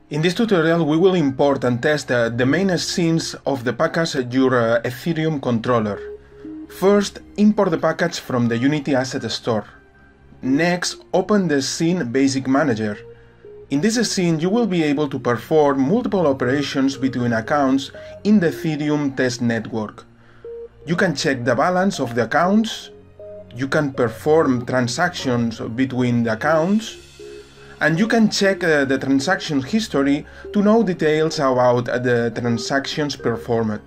In this tutorial we will import and test the main scenes of the package your Ethereum controller. First, import the package from the Unity Asset Store. Next, open the Scene Basic Manager. In this scene you will be able to perform multiple operations between accounts in the Ethereum test network. You can check the balance of the accounts, you can perform transactions between the accounts, and you can check the transaction history to know details about the transactions performed.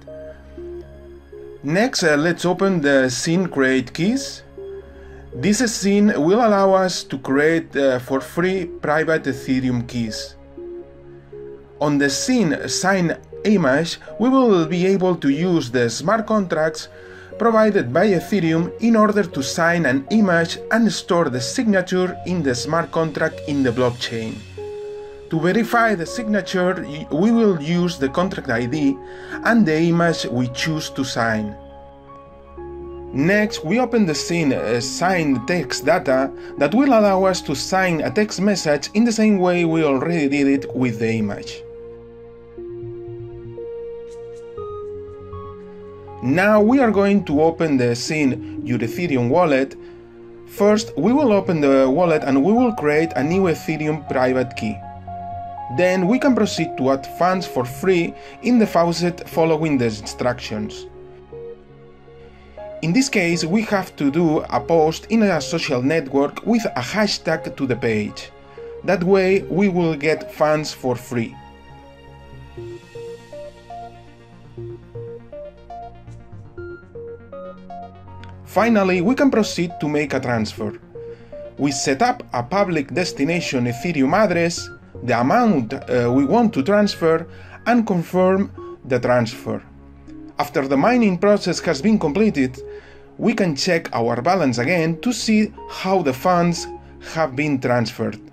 Next, let's open the Scene Create Keys. This scene will allow us to create for free private Ethereum keys. On the scene Sign Image, we will be able to use the smart contracts provided by Ethereum in order to sign an image and store the signature in the smart contract in the blockchain. To verify the signature, we will use the contract ID and the image we choose to sign. Next, we open the scene Sign Text Data that will allow us to sign a text message in the same way we already did it with the image. Now we are going to open the scene Your Ethereum Wallet. First, we will open the wallet and we will create a new Ethereum private key. Then we can proceed to add funds for free in the faucet following the instructions. In this case, we have to do a post in a social network with a hashtag to the page. That way we will get funds for free. Finally, we can proceed to make a transfer. We set up a public destination Ethereum address, the amount we want to transfer, and confirm the transfer. After the mining process has been completed, we can check our balance again to see how the funds have been transferred.